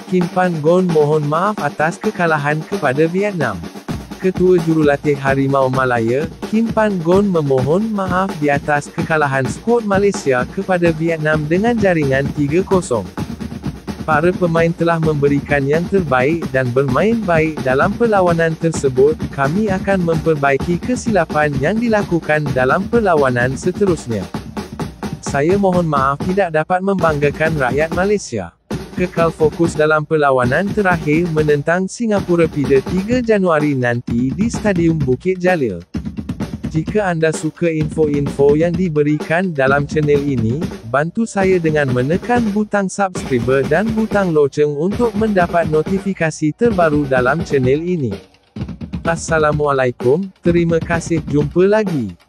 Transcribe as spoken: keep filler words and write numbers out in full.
Kim Pan-gon mohon maaf atas kekalahan kepada Vietnam. Ketua Jurulatih Harimau Malaya, Kim Pan-gon memohon maaf di atas kekalahan skuad Malaysia kepada Vietnam dengan jaringan tiga kosong. Para pemain telah memberikan yang terbaik dan bermain baik dalam perlawanan tersebut. Kami akan memperbaiki kesilapan yang dilakukan dalam perlawanan seterusnya. Saya mohon maaf tidak dapat membanggakan rakyat Malaysia. Kekal fokus dalam perlawanan terakhir menentang Singapura pada tiga Januari nanti di Stadium Bukit Jalil. Jika anda suka info-info yang diberikan dalam channel ini, bantu saya dengan menekan butang subscribe dan butang loceng untuk mendapat notifikasi terbaru dalam channel ini. Assalamualaikum, terima kasih, jumpa lagi.